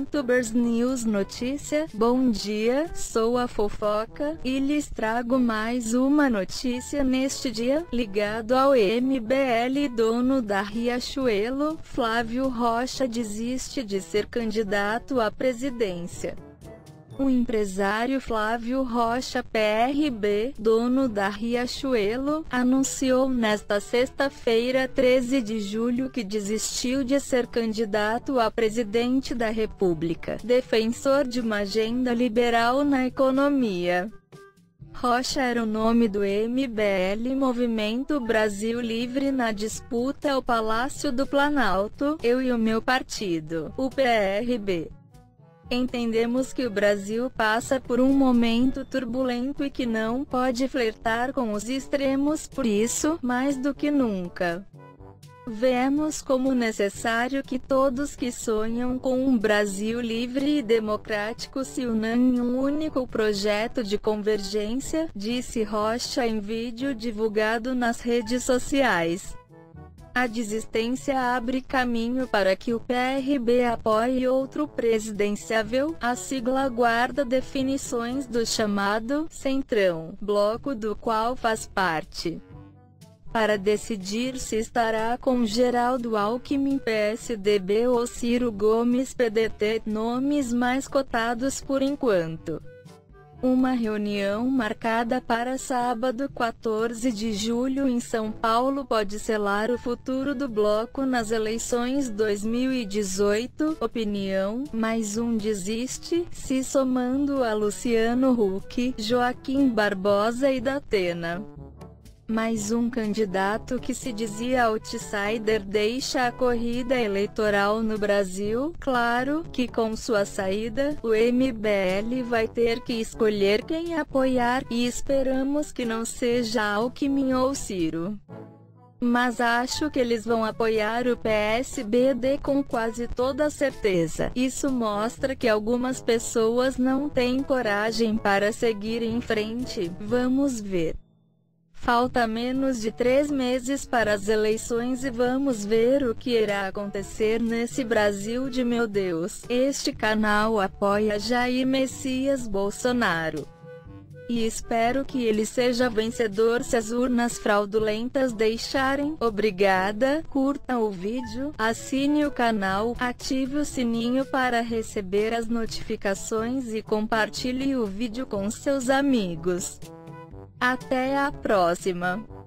YouTubers News Notícia. Bom dia, sou a Fofoca, e lhes trago mais uma notícia neste dia, ligado ao MBL. Dono da Riachuelo, Flávio Rocha desiste de ser candidato à presidência. O empresário Flávio Rocha PRB, dono da Riachuelo, anunciou nesta sexta-feira, 13 de julho, que desistiu de ser candidato a presidente da República, defensor de uma agenda liberal na economia. Rocha era o nome do MBL, Movimento Brasil Livre, na disputa ao Palácio do Planalto, eu e o meu partido, o PRB. Entendemos que o Brasil passa por um momento turbulento e que não pode flertar com os extremos, por isso, mais do que nunca, vemos como necessário que todos que sonham com um Brasil livre e democrático se unam em um único projeto de convergência, disse Rocha em vídeo divulgado nas redes sociais. A desistência abre caminho para que o PRB apoie outro presidenciável. A sigla aguarda definições do chamado Centrão, bloco do qual faz parte, para decidir se estará com Geraldo Alckmin PSDB ou Ciro Gomes PDT, nomes mais cotados por enquanto. Uma reunião marcada para sábado, 14 de julho em São Paulo pode selar o futuro do bloco nas eleições 2018. Opinião: mais um desiste, se somando a Luciano Huck, Joaquim Barbosa e Datena. Mais um candidato que se dizia outsider deixa a corrida eleitoral no Brasil. Claro que com sua saída, o MBL vai ter que escolher quem apoiar, e esperamos que não seja Alckmin ou Ciro. Mas acho que eles vão apoiar o PSDB com quase toda certeza. Isso mostra que algumas pessoas não têm coragem para seguir em frente. Vamos ver. Falta menos de 3 meses para as eleições e vamos ver o que irá acontecer nesse Brasil de meu Deus. Este canal apoia Jair Messias Bolsonaro, e espero que ele seja vencedor se as urnas fraudulentas deixarem. Obrigada, curta o vídeo, assine o canal, ative o sininho para receber as notificações e compartilhe o vídeo com seus amigos. Até a próxima!